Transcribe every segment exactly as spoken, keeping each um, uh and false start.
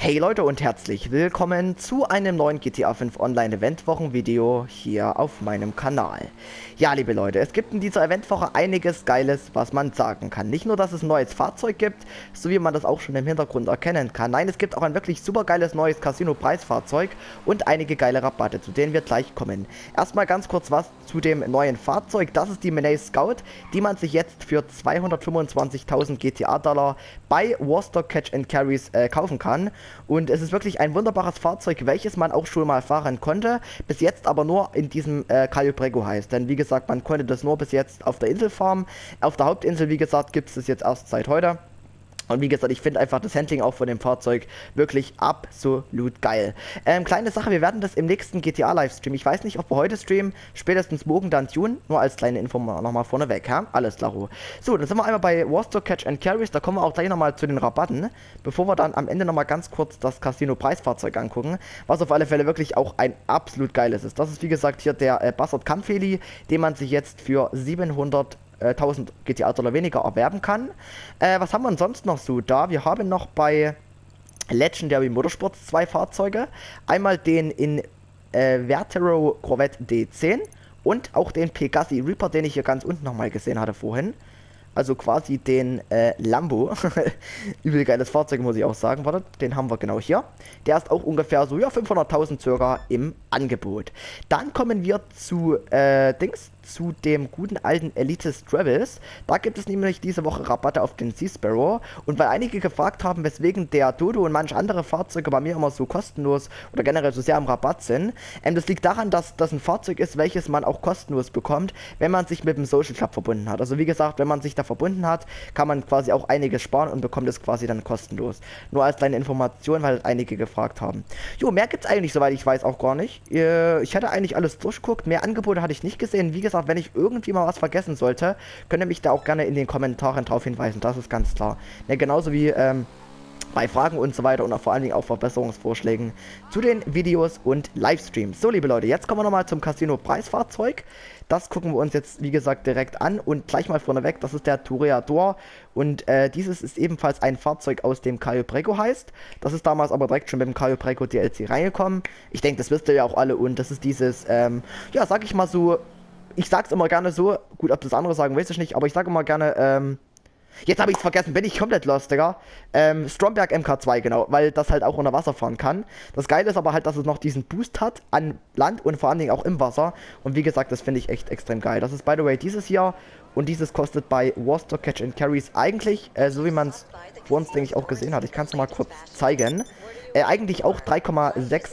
Hey Leute und herzlich willkommen zu einem neuen G T A fünf Online Eventwochen-Video hier auf meinem Kanal. Ja, liebe Leute, es gibt in dieser Eventwoche einiges Geiles, was man sagen kann. Nicht nur, dass es ein neues Fahrzeug gibt, so wie man das auch schon im Hintergrund erkennen kann. Nein, es gibt auch ein wirklich super geiles neues Casino-Preisfahrzeug und einige geile Rabatte, zu denen wir gleich kommen. Erstmal ganz kurz was zu dem neuen Fahrzeug. Das ist die Menace Scout, die man sich jetzt für zweihundertfünfundzwanzigtausend G T A-Dollar bei Warstock Catch and Carries äh, kaufen kann. Und es ist wirklich ein wunderbares Fahrzeug, welches man auch schon mal fahren konnte, bis jetzt aber nur in diesem äh, Cayo Prego heißt. Denn wie gesagt, man konnte das nur bis jetzt auf der Insel fahren. Auf der Hauptinsel, wie gesagt, gibt es das jetzt erst seit heute. Und wie gesagt, ich finde einfach das Handling auch von dem Fahrzeug wirklich absolut geil. Ähm, kleine Sache, wir werden das im nächsten G T A-Livestream. Ich weiß nicht, ob wir heute streamen, spätestens morgen dann tun. Nur als kleine Info nochmal vorneweg, ja? Alles klar. So, dann sind wir einmal bei Warstock Catch and Carries. Da kommen wir auch gleich nochmal zu den Rabatten. Bevor wir dann am Ende nochmal ganz kurz das Casino-Preisfahrzeug angucken. Was auf alle Fälle wirklich auch ein absolut geiles ist. Das ist, wie gesagt, hier der äh, Buzzard Kampfheli, den man sich jetzt für siebenhunderttausend G T A-Dollar weniger erwerben kann. Äh, was haben wir denn sonst noch so da? Wir haben noch bei Legendary Motorsports zwei Fahrzeuge. Einmal den in äh, Vertero Corvette D zehn und auch den Pegasi Reaper, den ich hier ganz unten nochmal gesehen hatte vorhin. Also quasi den äh, Lambo. Übel geiles Fahrzeug, muss ich auch sagen. Warte, den haben wir genau hier. Der ist auch ungefähr so, ja, fünfhunderttausend circa im Angebot. Dann kommen wir zu, äh, Dings, zu dem guten alten Elite Travels. Da gibt es nämlich diese Woche Rabatte auf den Sea Sparrow. Und weil einige gefragt haben, weswegen der Dodo und manche andere Fahrzeuge bei mir immer so kostenlos oder generell so sehr am Rabatt sind, ähm, das liegt daran, dass das ein Fahrzeug ist, welches man auch kostenlos bekommt, wenn man sich mit dem Social Club verbunden hat. Also wie gesagt, wenn man sich da verbunden hat, kann man quasi auch einiges sparen und bekommt es quasi dann kostenlos. Nur als kleine Information, weil einige gefragt haben. Jo, mehr gibt es eigentlich, soweit ich weiß, auch gar nicht. Ich hätte eigentlich alles durchgeguckt, mehr Angebote hatte ich nicht gesehen. Wie gesagt, wenn ich irgendwie mal was vergessen sollte, könnt ihr mich da auch gerne in den Kommentaren drauf hinweisen, das ist ganz klar. Ne, genauso wie ähm, bei Fragen und so weiter und auch vor allen Dingen auch Verbesserungsvorschlägen zu den Videos und Livestreams. So, liebe Leute, jetzt kommen wir nochmal zum Casino-Preisfahrzeug. Das gucken wir uns jetzt, wie gesagt, direkt an und gleich mal vorneweg, das ist der Toreador und äh, dieses ist ebenfalls ein Fahrzeug aus dem Cayo Prego heißt. Das ist damals aber direkt schon mit dem Cayo Prego D L C reingekommen. Ich denke, das wisst ihr ja auch alle und das ist dieses, ähm, ja, sag ich mal so, ich sag's immer gerne so, gut, ob das andere sagen, weiß ich nicht, aber ich sage immer gerne, ähm, jetzt habe ich es vergessen, bin ich komplett lost, Digga. Ähm, Stromberg M K zwei, genau, weil das halt auch unter Wasser fahren kann. Das Geile ist aber halt, dass es noch diesen Boost hat an Land und vor allen Dingen auch im Wasser. Und wie gesagt, das finde ich echt extrem geil. Das ist, by the way, dieses Jahr und dieses kostet bei Warstock Catch and Carries eigentlich, äh, so wie man es vor uns, denke ich, auch gesehen hat. Ich kann es mal kurz zeigen. Äh, eigentlich auch drei Komma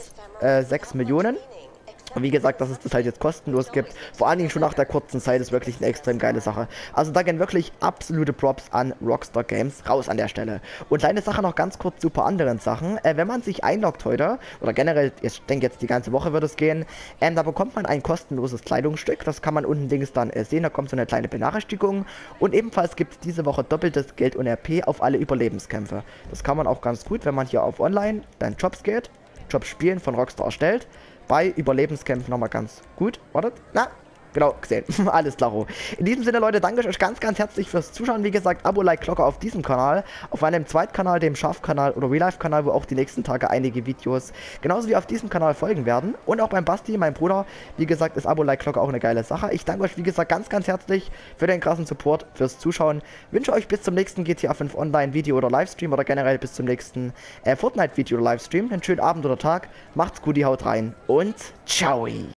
sechs Millionen. Und wie gesagt, dass es das halt jetzt kostenlos gibt, vor allen Dingen schon nach der kurzen Zeit, ist wirklich eine extrem geile Sache. Also da gehen wirklich absolute Props an Rockstar Games raus an der Stelle. Und kleine Sache noch ganz kurz zu ein paar anderen Sachen. Äh, wenn man sich einloggt heute, oder generell, ich denke jetzt die ganze Woche wird es gehen, ähm, da bekommt man ein kostenloses Kleidungsstück. Das kann man unten links dann äh, sehen, da kommt so eine kleine Benachrichtigung. Und ebenfalls gibt es diese Woche doppeltes Geld und R P auf alle Überlebenskämpfe. Das kann man auch ganz gut, wenn man hier auf Online, dann Jobs geht, Jobs spielen von Rockstar erstellt. Bei Überlebenskämpfen nochmal ganz gut. Wartet. Na, genau, gesehen. Alles klar. In diesem Sinne, Leute, danke ich euch ganz, ganz herzlich fürs Zuschauen. Wie gesagt, Abo, Like, Glocke auf diesem Kanal. Auf meinem Zweitkanal, dem Schaf-Kanal oder Real-Life-Kanal, wo auch die nächsten Tage einige Videos genauso wie auf diesem Kanal folgen werden. Und auch beim Basti, mein Bruder. Wie gesagt, ist Abo, Like, Glocke auch eine geile Sache. Ich danke euch, wie gesagt, ganz, ganz herzlich für den krassen Support, fürs Zuschauen. Wünsche euch bis zum nächsten G T A fünf Online-Video oder Livestream oder generell bis zum nächsten äh, Fortnite-Video oder Livestream. Einen schönen Abend oder Tag. Macht's gut, die haut rein und ciao.